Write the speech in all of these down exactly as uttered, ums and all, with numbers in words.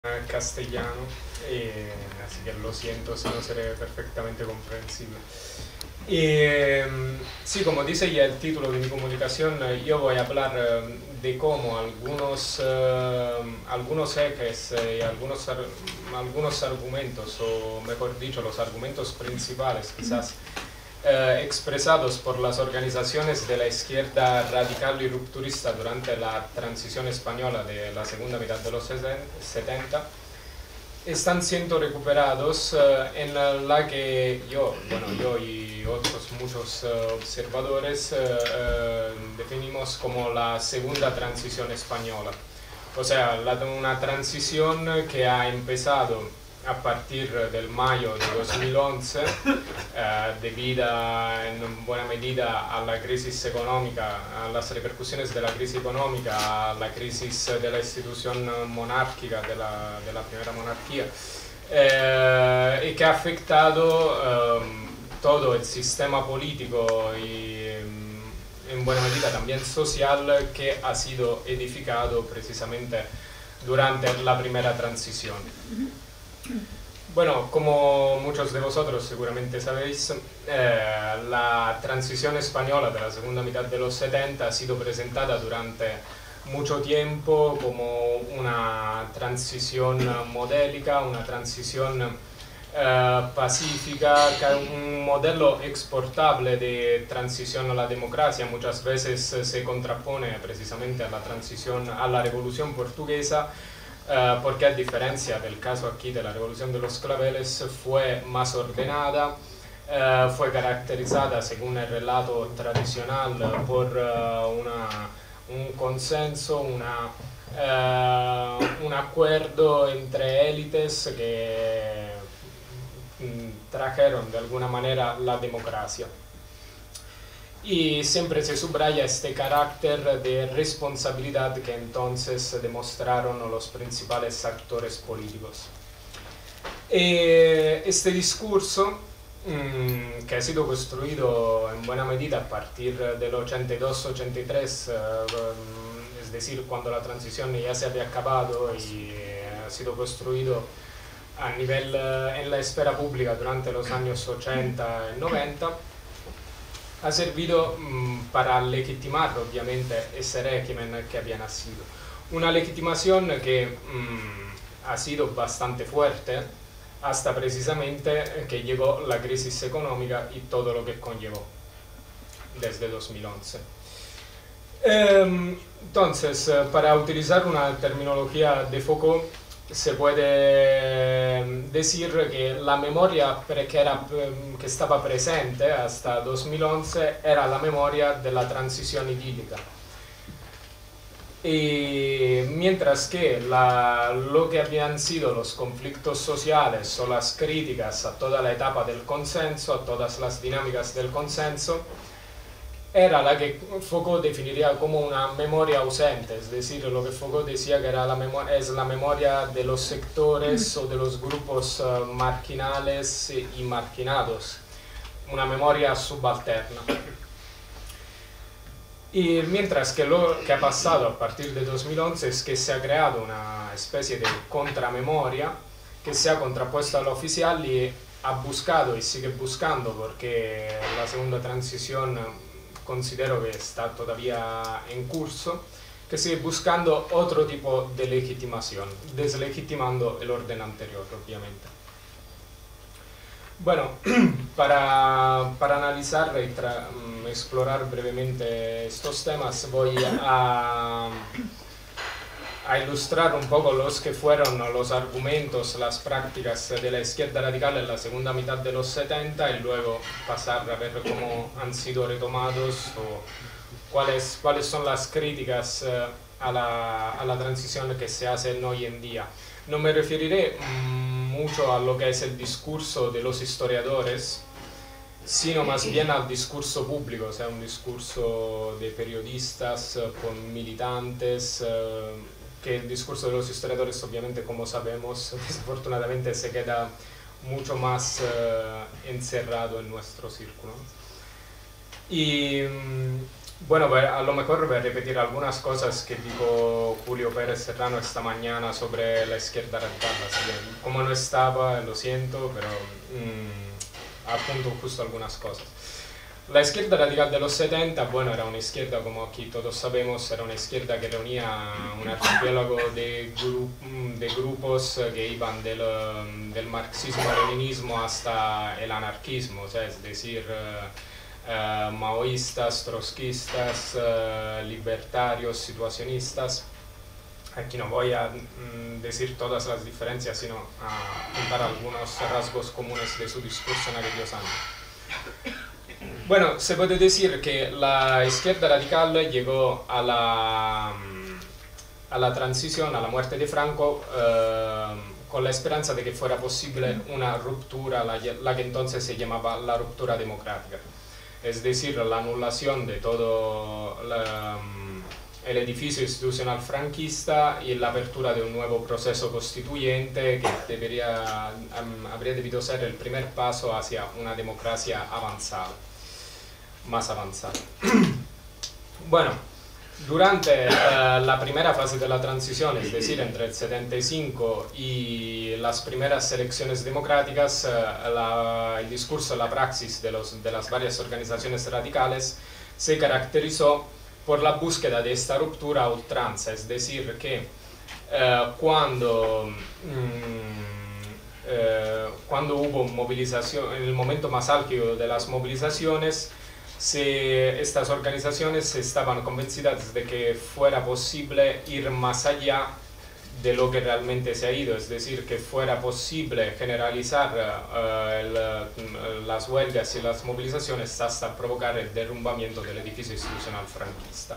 castellano, eh, así que lo siento si no seré perfectamente comprensible. Y, sí, como dice ya el título de mi comunicación, yo voy a hablar de cómo algunos, eh, algunos ejes y algunos, algunos argumentos, o mejor dicho, los argumentos principales quizás, Eh, expresados por las organizaciones de la izquierda radical y rupturista durante la transición española de la segunda mitad de los setenta, están siendo recuperados eh, en la que yo, bueno, yo y otros muchos eh, observadores eh, eh, definimos como la segunda transición española. O sea, la, una transición que ha empezado a partir del mayo de dos mil once, eh, debida en buena medida a la crisis económica, a las repercusiones de la crisis económica, a la crisis de la institución monárquica, de la, de la primera monarquía, eh, y que ha afectado eh, todo el sistema político y en buena medida también social que ha sido edificado precisamente durante la primera transición. Bueno, como muchos de vosotros seguramente sabéis, eh, la transición española de la segunda mitad de los setenta ha sido presentada durante mucho tiempo como una transición modélica, una transición eh, pacífica, un modelo exportable de transición a la democracia. Muchas veces se contrapone precisamente a la transición a la Revolución Portuguesa, Uh, porque a diferencia del caso aquí de la Revolución de los Claveles fue más ordenada, uh, fue caracterizada según el relato tradicional por uh, una, un consenso, una, uh, un acuerdo entre élites que mm, trajeron de alguna manera la democracia. Y siempre se subraya este carácter de responsabilidad que entonces demostraron los principales actores políticos. E este discurso, mmm, que ha sido construido en buena medida a partir del ochenta y dos ochenta y tres, eh, es decir, cuando la transición ya se había acabado, y ha sido construido a nivel en la esfera pública durante los años ochenta y noventa, ha servido mmm, para legitimar obviamente ese régimen que había nacido. Una legitimación que mmm, ha sido bastante fuerte hasta precisamente que llegó la crisis económica y todo lo que conllevó desde dos mil once. Eh, entonces, para utilizar una terminología de Foucault, se puede decir que la memoria que, era, que estaba presente hasta dos mil once era la memoria de la transición idílica. Y mientras que la, lo que habían sido los conflictos sociales o las críticas a toda la etapa del consenso, a todas las dinámicas del consenso, era la que Foucault definiría como una memoria ausente, es decir, lo que Foucault decía que era la es la memoria de los sectores o de los grupos uh, marginales y marginados, una memoria subalterna. Y mientras que lo que ha pasado a partir de dos mil once es que se ha creado una especie de contramemoria que se ha contrapuesto a la oficial y ha buscado y sigue buscando, porque la segunda transición considero que está todavía en curso, que sigue buscando otro tipo de legitimación, deslegitimando el orden anterior, obviamente. Bueno, para, para analizar y tra um, explorar brevemente estos temas, voy a, a ilustrar un poco los que fueron los argumentos, las prácticas de la izquierda radical en la segunda mitad de los setenta y luego pasar a ver cómo han sido retomados o cuáles, cuáles son las críticas eh, a, la, a la transición que se hacen hoy en día. No me referiré mmm, mucho a lo que es el discurso de los historiadores, sino más bien al discurso público, o sea, un discurso de periodistas eh, con militantes, eh, que el discurso de los historiadores, obviamente, como sabemos, desafortunadamente se queda mucho más uh, encerrado en nuestro círculo. Y, Bueno, a lo mejor voy a repetir algunas cosas que dijo Julio Pérez Serrano esta mañana sobre la izquierda radical. Así que, como no estaba, lo siento, pero mmm, apunto justo algunas cosas. La izquierda radical de los setenta, bueno, era una izquierda, como aquí todos sabemos, era una izquierda que reunía un archipiélago de, gru de grupos que iban del, del marxismo-leninismo hasta el anarquismo, o sea, es decir, Uh, maoístas, trotskistas, uh, libertarios, situacionistas. Aquí no voy a mm, decir todas las diferencias, sino a apuntar algunos rasgos comunes de su discurso en aquellos años. Bueno, se puede decir que la izquierda radical llegó a la, a la transición, a la muerte de Franco, uh, con la esperanza de que fuera posible una ruptura, la, la que entonces se llamaba la ruptura democrática. Es decir, la anulación de todo la, el edificio institucional franquista y la apertura de un nuevo proceso constituyente que debería, um, habría debido ser el primer paso hacia una democracia avanzada, más avanzada. Bueno, durante uh, la primera fase de la transición, es decir, entre el setenta y cinco y las primeras elecciones democráticas, uh, la, el discurso, la praxis de, los, de las varias organizaciones radicales se caracterizó por la búsqueda de esta ruptura a ultranza, es decir, que uh, cuando, mm, uh, cuando hubo movilización, en el momento más álgido de las movilizaciones, Se, estas organizaciones estaban convencidas de que fuera posible ir más allá de lo que realmente se ha ido, es decir, que fuera posible generalizar uh, el, las huelgas y las movilizaciones hasta provocar el derrumbamiento del edificio institucional franquista.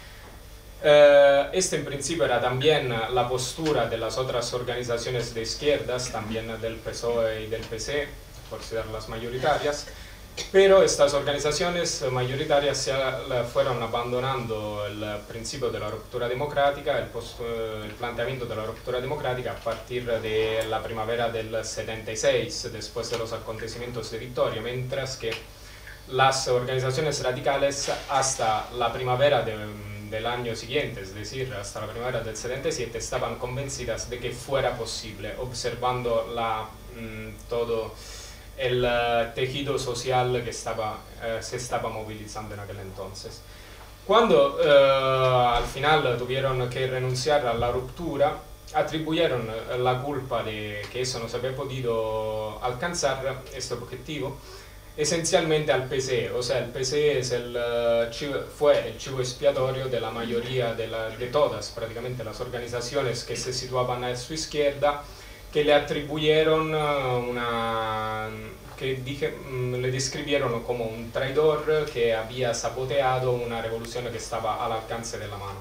Uh, este en principio era también la postura de las otras organizaciones de izquierdas, también del P S O E y del P C, por ser las mayoritarias. Pero estas organizaciones mayoritarias se fueron abandonando el principio de la ruptura democrática, el, post, el planteamiento de la ruptura democrática a partir de la primavera del setenta y seis, después de los acontecimientos de Victoria, mientras que las organizaciones radicales hasta la primavera de, del año siguiente, es decir, hasta la primavera del setenta y siete, estaban convencidas de que fuera posible, observando la, mmm, todo el uh, tejido social que estaba, uh, se estaba movilizando en aquel entonces. Cuando uh, al final tuvieron que renunciar a la ruptura, atribuyeron la culpa de que eso no se había podido alcanzar, este objetivo, esencialmente al P C E. O sea, el P C E es el, uh, chivo, fue el chivo expiatorio de la mayoría, de, la, de todas prácticamente las organizaciones que se situaban a su izquierda, que le atribuyeron una, que dije, le describieron como un traidor que había saboteado una revolución que estaba al alcance de la mano.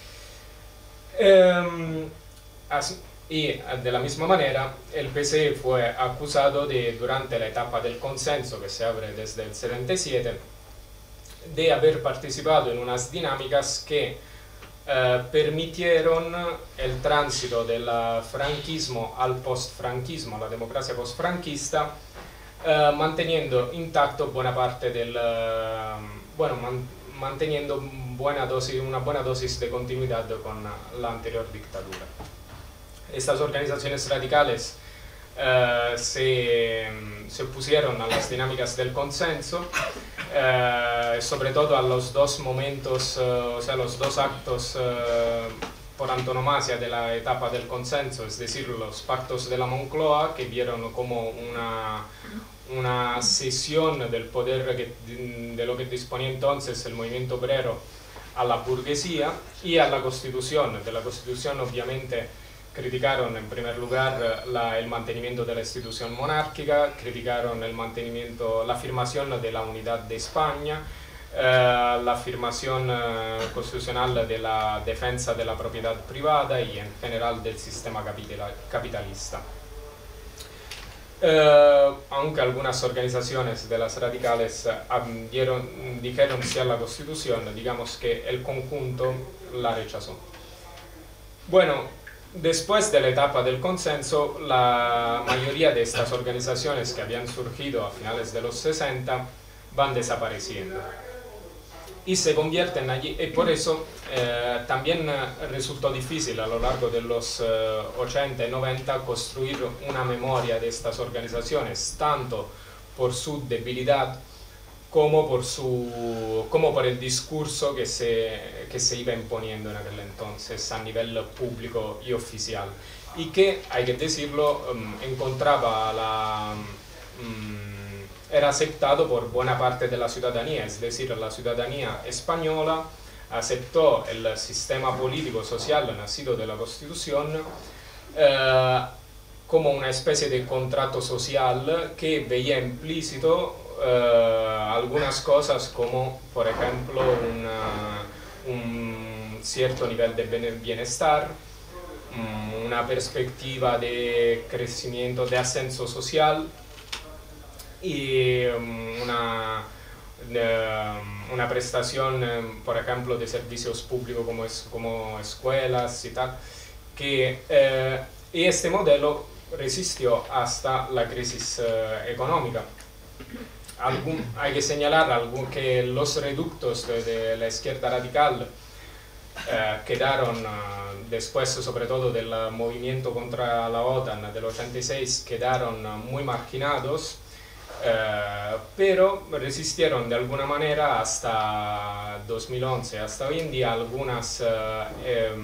Eh, así, y de la misma manera, el P C E fue acusado de, durante la etapa del consenso que se abre desde el setenta y siete, de haber participado en unas dinámicas que Eh, permitieron el tránsito del franquismo al post-franquismo, la democracia post-franquista, eh, manteniendo intacto buena parte del, eh, bueno, man, manteniendo buena dosis, una buena dosis de continuidad con la anterior dictadura. Estas organizaciones radicales Uh, se, se opusieron a las dinámicas del consenso, uh, sobre todo a los dos momentos, uh, o sea, los dos actos uh, por antonomasia de la etapa del consenso, es decir, los pactos de la Moncloa, que vieron como una, una cesión del poder que, de lo que disponía entonces el movimiento obrero a la burguesía, y a la Constitución. De la Constitución, obviamente, criticaron en primer lugar la, el mantenimiento de la institución monárquica, criticaron el mantenimiento, la afirmación de la unidad de España, eh, la afirmación eh, constitucional de la defensa de la propiedad privada y en general del sistema capitalista. Eh, aunque algunas organizaciones de las radicales eh, dieron, dijeron sí a la Constitución, digamos que el conjunto la rechazó. Bueno, después de la etapa del consenso, la mayoría de estas organizaciones que habían surgido a finales de los sesenta van desapareciendo. y se convierten allí, y por eso eh, también resultó difícil a lo largo de los eh, ochenta y noventa construir una memoria de estas organizaciones, tanto por su debilidad como por, su, como por el discurso que se, que se iba imponiendo en aquel entonces a nivel público y oficial, y que, hay que decirlo, um, encontraba la... Um, era aceptado por buena parte de la ciudadanía, es decir, la ciudadanía española aceptó el sistema político-social nacido de la Constitución eh, como una especie de contrato social que veía implícito eh, algunas cosas como, por ejemplo, una, un cierto nivel de bienestar, una perspectiva de crecimiento, de ascenso social, y una, una prestación, por ejemplo, de servicios públicos como, es, como escuelas y tal, que eh, y este modelo resistió hasta la crisis eh, económica. Algún, hay que señalar algún, que los reductos de, de la izquierda radical eh, quedaron, eh, después sobre todo del movimiento contra la OTAN del ochenta y seis, quedaron muy marginados. Eh, pero resistieron de alguna manera hasta dos mil once, hasta hoy en día algunas eh, eh,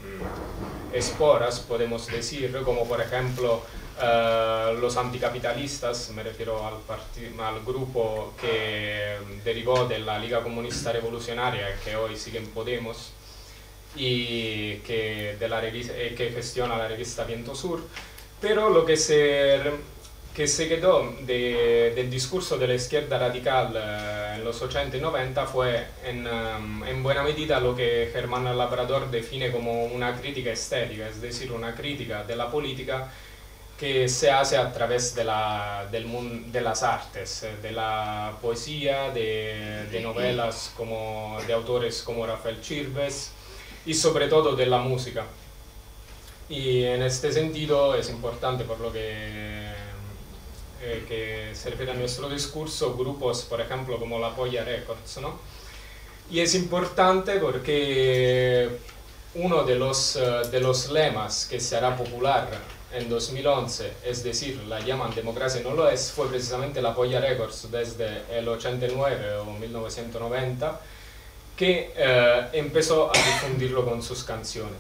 esporas, podemos decir, como por ejemplo eh, los anticapitalistas, me refiero al, al grupo que derivó de la Liga Comunista Revolucionaria, que hoy sigue en Podemos, y que, de la revista, eh, que gestiona la revista Viento Sur, pero lo que se... que se quedó de, del discurso de la izquierda radical eh, en los ochenta y noventa fue en, um, en buena medida lo que Germán Labrador define como una crítica estética, es decir, una crítica de la política que se hace a través de, la, del mundo, de las artes, de la poesía, de, de novelas como, de autores como Rafael Chirves y sobre todo de la música. Y en este sentido es importante, por lo que que se refiere a nuestro discurso, grupos, por ejemplo, como La Polla Records, ¿no? Y es importante porque uno de los, de los lemas que se hará popular en dos mil once, es decir, la llaman democracia no lo es, fue precisamente La Polla Records desde el ochenta y nueve o mil novecientos noventa, que eh, empezó a difundirlo con sus canciones.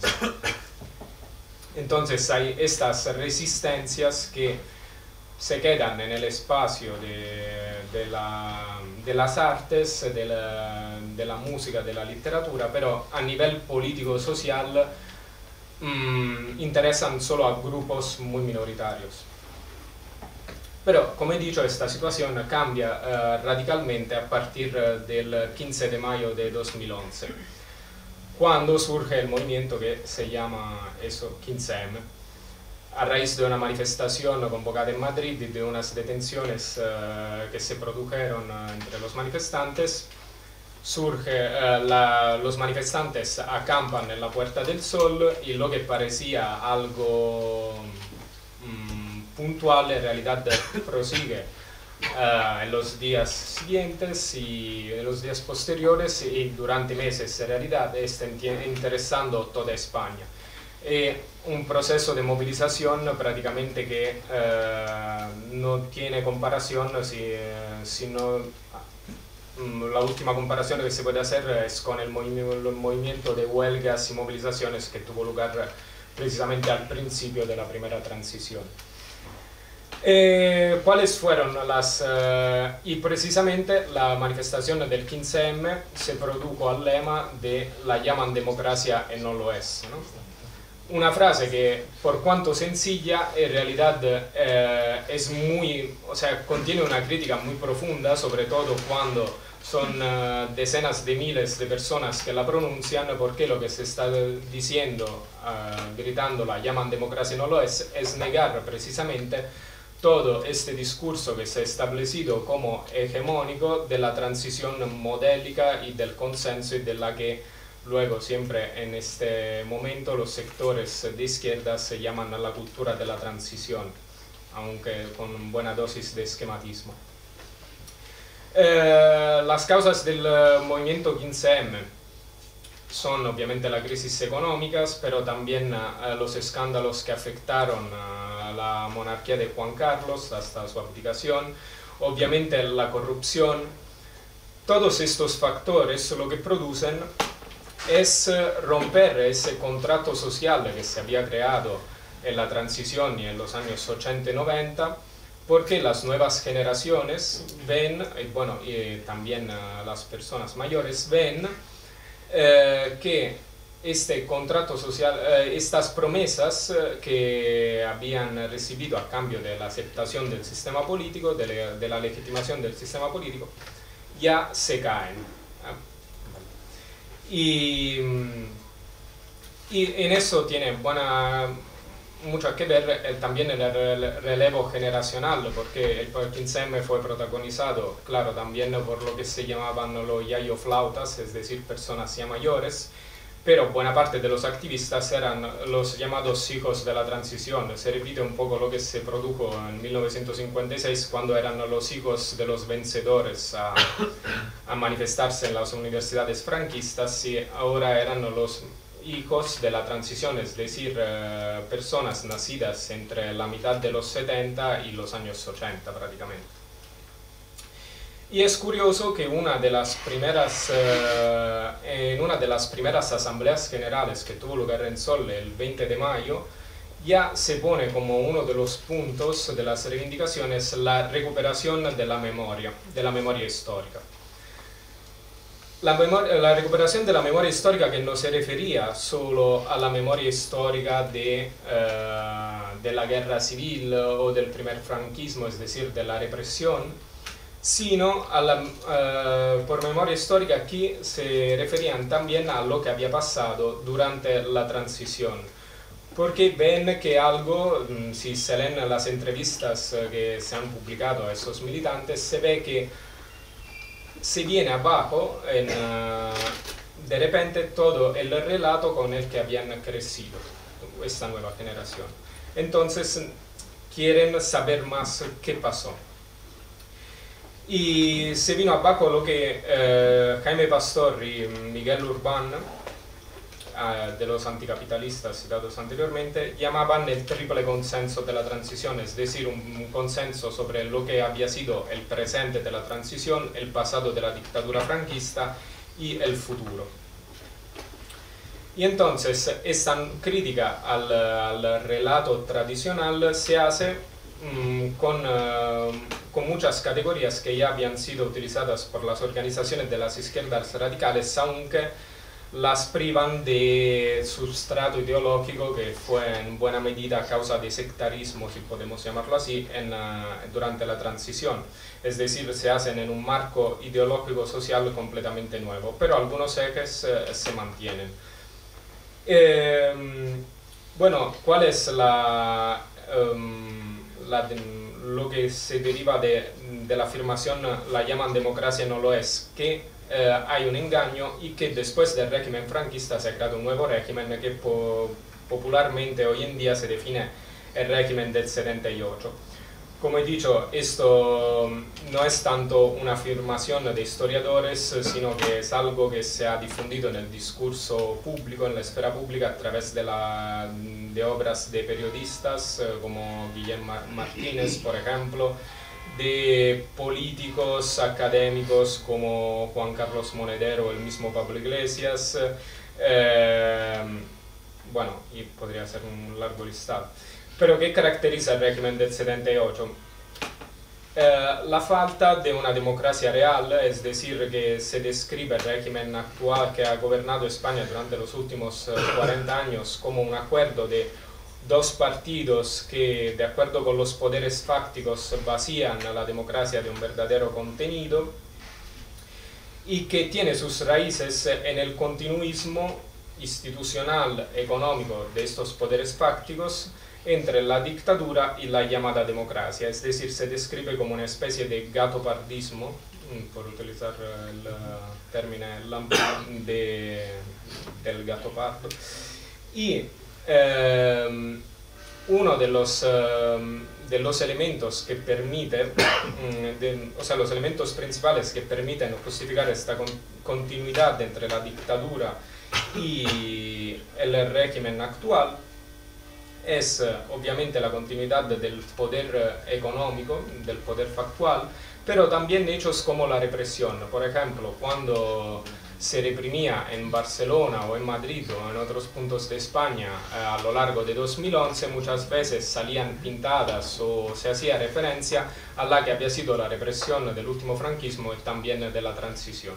Entonces hay estas resistencias que se quedan en el espacio de, de, la, de las artes, de la, de la música, de la literatura, pero a nivel político-social mmm, interesan solo a grupos muy minoritarios. Pero, como he dicho, esta situación cambia eh, radicalmente a partir del quince de mayo de dos mil once, cuando surge el movimiento que se llama eso, quince eme, a raíz de una manifestación convocada en Madrid y de unas detenciones uh, que se produjeron uh, entre los manifestantes. Surge, uh, la, los manifestantes acampan en la Puerta del Sol y lo que parecía algo um, puntual en realidad prosigue uh, en los días siguientes y en los días posteriores, y durante meses en realidad está interesando toda España. Es un proceso de movilización prácticamente que eh, no tiene comparación, si, eh, sino la última comparación que se puede hacer es con el, movi el movimiento de huelgas y movilizaciones que tuvo lugar precisamente al principio de la primera transición. Eh, ¿Cuáles fueron las...? Eh, y precisamente la manifestación del quince eme se produjo al lema de la llaman democracia y no lo es, ¿no? Una frase que, por cuanto sencilla, en realidad eh, es muy, o sea, contiene una crítica muy profunda, sobre todo cuando son uh, decenas de miles de personas que la pronuncian, porque lo que se está diciendo, uh, gritando la llaman democracia no lo es, es negar precisamente todo este discurso que se ha establecido como hegemónico de la transición modélica y del consenso, y de la que luego siempre en este momento los sectores de izquierda se llaman a la cultura de la transición, aunque con buena dosis de esquematismo. Eh, las causas del movimiento quince eme son obviamente las crisis económicas, pero también eh, los escándalos que afectaron a la monarquía de Juan Carlos hasta su abdicación, obviamente la corrupción. Todos estos factores lo que producen es romper ese contrato social que se había creado en la transición y en los años ochenta y noventa, porque las nuevas generaciones ven, y bueno, y también uh, las personas mayores ven eh, que este contrato social, eh, estas promesas eh, que habían recibido a cambio de la aceptación del sistema político, de, le, de la legitimación del sistema político, ya se caen. Y, y en eso tiene buena, mucho que ver el, también el relevo generacional, porque el quince eme fue protagonizado, claro, también por lo que se llamaban los yayoflautas, es decir, personas ya mayores, pero buena parte de los activistas eran los llamados hijos de la transición. Se repite un poco lo que se produjo en mil novecientos cincuenta y seis, cuando eran los hijos de los vencedores a, a manifestarse en las universidades franquistas, y ahora eran los hijos de la transición, es decir, eh, personas nacidas entre la mitad de los setenta y los años ochenta prácticamente. Y es curioso que una de las primeras, eh, en una de las primeras asambleas generales que tuvo lugar en Solle el veinte de mayo, ya se pone como uno de los puntos de las reivindicaciones la recuperación de la memoria, de la memoria histórica. La, memoria, la recuperación de la memoria histórica, que no se refería solo a la memoria histórica de, eh, de la guerra civil o del primer franquismo, es decir, de la represión, sino a la, uh, por memoria histórica aquí se referían también a lo que había pasado durante la transición, porque ven que algo, si se leen las entrevistas que se han publicado a esos militantes, se ve que se viene abajo en, uh, de repente todo el relato con el que habían crecido esta nueva generación. Entonces quieren saber más qué pasó. Y se vino abajo lo que eh, Jaime Pastor y Miguel Urbán, eh, de los anticapitalistas citados anteriormente, llamaban el triple consenso de la transición, es decir, un, un consenso sobre lo que había sido el presente de la transición, el pasado de la dictadura franquista y el futuro. Y entonces esta crítica al, al relato tradicional se hace mmm, con... Uh, con muchas categorías que ya habían sido utilizadas por las organizaciones de las izquierdas radicales, aunque las privan de sustrato ideológico que fue en buena medida a causa de sectarismo, si podemos llamarlo así, en, uh, durante la transición. Es decir, se hacen en un marco ideológico social completamente nuevo, pero algunos ejes uh, se mantienen. Eh, bueno, ¿cuál es la... Um, la lo que se deriva de, de la afirmación, la llaman democracia, no lo es, que eh, hay un engaño y que después del régimen franquista se ha creado un nuevo régimen que po popularmente hoy en día se define el régimen del setenta y ocho. Como he dicho, esto no es tanto una afirmación de historiadores, sino que es algo que se ha difundido en el discurso público, en la esfera pública, a través de, la, de obras de periodistas como Guillermo Martínez, por ejemplo, de políticos académicos como Juan Carlos Monedero o el mismo Pablo Iglesias, eh, bueno, y podría ser un largo listado. Pero ¿qué caracteriza el régimen del setenta y ocho? Eh, la falta de una democracia real, es decir, que se describe el régimen actual que ha gobernado España durante los últimos eh, cuarenta años como un acuerdo de dos partidos que, de acuerdo con los poderes fácticos, vacían la democracia de un verdadero contenido y que tiene sus raíces en el continuismo institucional, económico de estos poderes fácticos entre la dictadura y la llamada democracia, es decir, se describe como una especie de gatopardismo, por utilizar el término de, del gato pardo, y eh, uno de los, eh, de los elementos que permiten, de, o sea, los elementos principales que permiten justificar esta con, continuidad entre la dictadura y el régimen actual, es obviamente la continuidad del poder económico, del poder factual, pero también hechos como la represión. Por ejemplo, cuando se reprimía en Barcelona o en Madrid o en otros puntos de España eh, a lo largo de dos mil once, muchas veces salían pintadas o se hacía referencia a la que había sido la represión del último franquismo y también de la transición.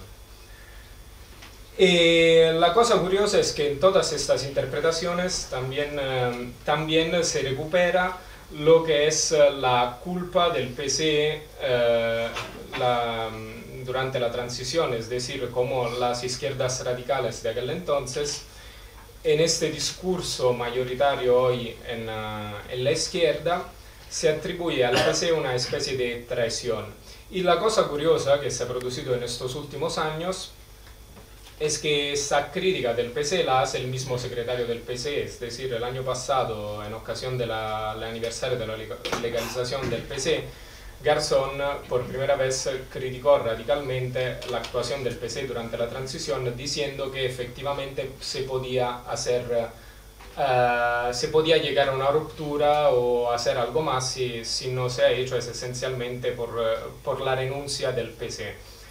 Y la cosa curiosa es que en todas estas interpretaciones también, eh, también se recupera lo que es la culpa del P S E eh, la, durante la transición, es decir, como las izquierdas radicales de aquel entonces, en este discurso mayoritario hoy en, uh, en la izquierda, se atribuye al P S E una especie de traición. Y la cosa curiosa que se ha producido en estos últimos años es que esa crítica del P S E la hace el mismo secretario del P S E, es decir, el año pasado, en ocasión del aniversario de la legalización del P S E, Garzón por primera vez criticó radicalmente la actuación del P S E durante la transición, diciendo que efectivamente se podía hacer, uh, se podía llegar a una ruptura o hacer algo más si, si no se ha hecho, es esencialmente por, por la renuncia del P S E.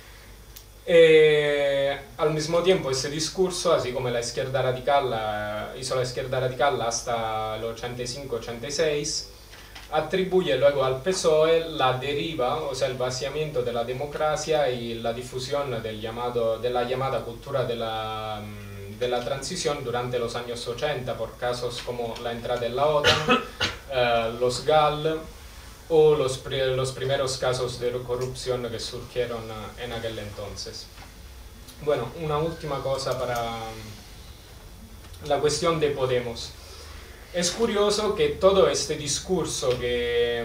Eh, al mismo tiempo ese discurso, así como la izquierda radical, hizo la izquierda radical hasta el ochenta y cinco ochenta y seis, atribuye luego al P S O E la deriva, o sea, el vaciamiento de la democracia y la difusión del llamado, de la llamada cultura de la, de la transición durante los años ochenta, por casos como la entrada en la OTAN, eh, los G A L o los, los primeros casos de corrupción que surgieron en aquel entonces. Bueno, una última cosa para la cuestión de Podemos. Es curioso que todo este discurso que,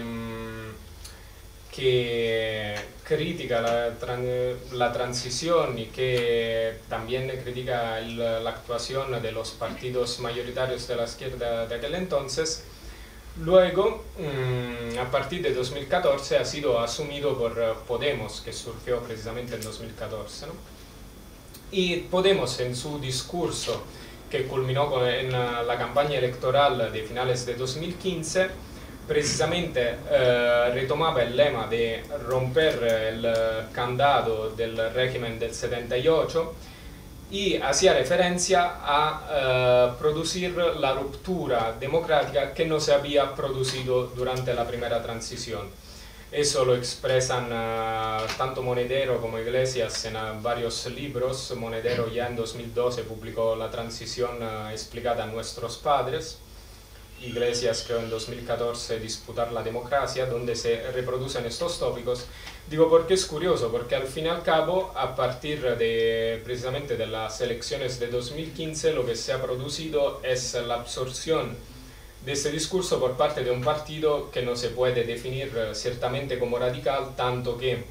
que critica la, la transición y que también critica el, la actuación de los partidos mayoritarios de la izquierda de aquel entonces, luego, a partir de dos mil catorce, ha sido asumido por Podemos, que surgió precisamente en dos mil catorce, ¿no? Y Podemos, en su discurso que culminó en la campaña electoral de finales de dos mil quince, precisamente eh, retomaba el lema de romper el candado del régimen del setenta y ocho y hacía referencia a eh, producir la ruptura democrática que no se había producido durante la primera transición. Eso lo expresan uh, tanto Monedero como Iglesias en uh, varios libros. Monedero ya en dos mil doce publicó La transición uh, explicada a nuestros padres. Iglesias creo en dos mil catorce Disputar la democracia, donde se reproducen estos tópicos. Digo porque es curioso, porque al fin y al cabo, a partir de precisamente de las elecciones de dos mil quince, lo que se ha producido es la absorción de este discurso por parte de un partido que no se puede definir uh, ciertamente como radical, tanto que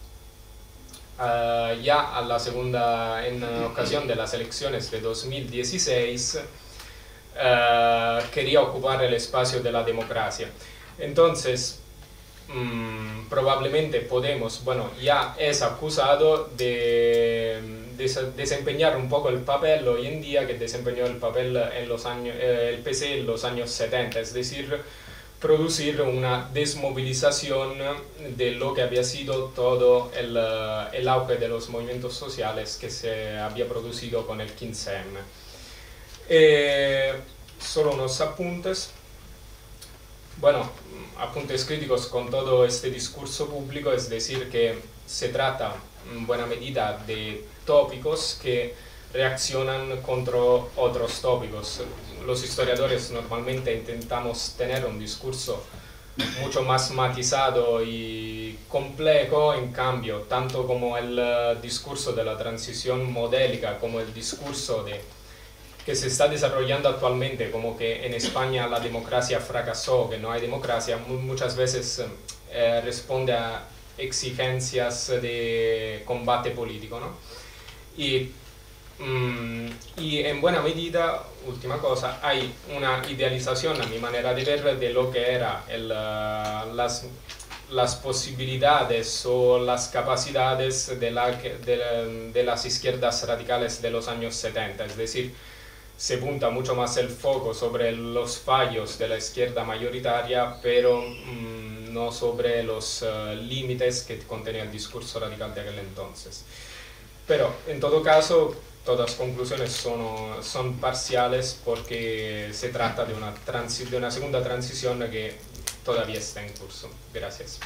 uh, ya a la segunda, en uh, ocasión de las elecciones de dos mil dieciséis, uh, quería ocupar el espacio de la democracia. Entonces, mmm, probablemente Podemos, bueno, ya es acusado de desempeñar un poco el papel hoy en día que desempeñó el papel en los años, eh, el P S E en los años setenta, es decir, producir una desmovilización de lo que había sido todo el, el auge de los movimientos sociales que se había producido con el quince eme. Eh, solo unos apuntes. Bueno, apuntes críticos con todo este discurso público, es decir, que se trata en buena medida de tópicos que reaccionan contra otros tópicos. Los historiadores normalmente intentamos tener un discurso mucho más matizado y complejo, en cambio, tanto como el uh, discurso de la transición modélica, como el discurso de, que se está desarrollando actualmente, como que en España la democracia fracasó, que no hay democracia, muchas veces eh, responde a exigencias de combate político, ¿no? Y Mm, y en buena medida, última cosa, hay una idealización, a mi manera de ver, de lo que era el, uh, las, las posibilidades o las capacidades de, la, de, de las izquierdas radicales de los años setenta. Es decir, se punta mucho más el foco sobre los fallos de la izquierda mayoritaria, pero mmm, no sobre los uh, límites que contenía el discurso radical de aquel entonces. Pero, en todo caso, todas las conclusiones son, son parciales porque se trata de una, transi de una segunda transición que todavía está en curso. Gracias.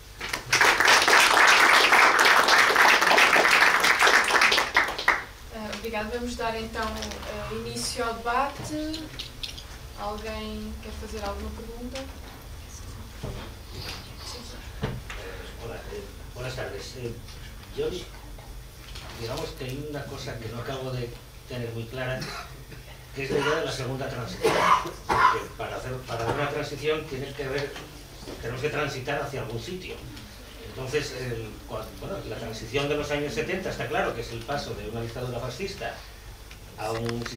Obrigada. Vamos dar então início ao debate. Alguém quer fazer alguma pergunta? Hola, eh, buenas tardes. Eh, yo digamos que hay una cosa que no acabo de tener muy clara, que es la idea de la segunda transición. Porque para hacer para una transición tiene que haber, tenemos que transitar hacia algún sitio. Entonces, el, bueno, la transición de los años setenta está claro que es el paso de una dictadura fascista a un